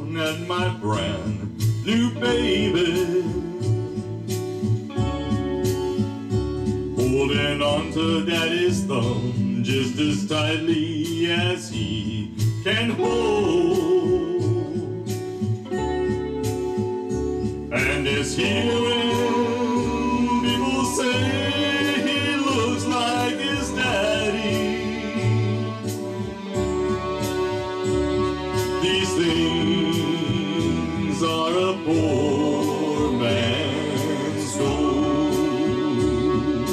down at my brand new baby, holding on to daddy's thumb just as tightly as he can hold. And it's hearing people say he looks like his daddy. These things are a poor man's gold.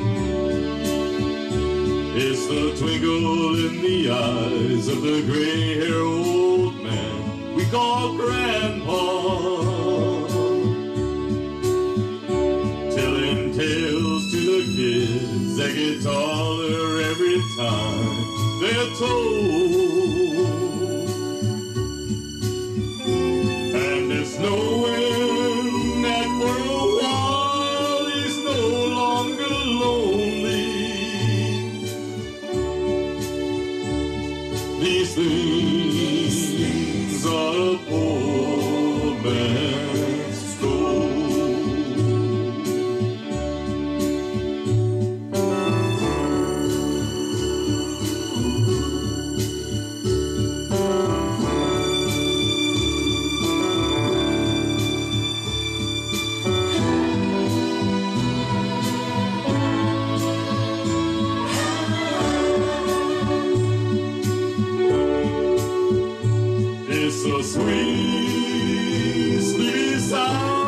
It's the twinkle in the eyes of the gray-haired old man we call Grandpa, telling tales to the kids that get taller every time they're told. And it's knowing that for a while he's no longer lonely. These things are a poor man's gold. It's a sweet, sweet sound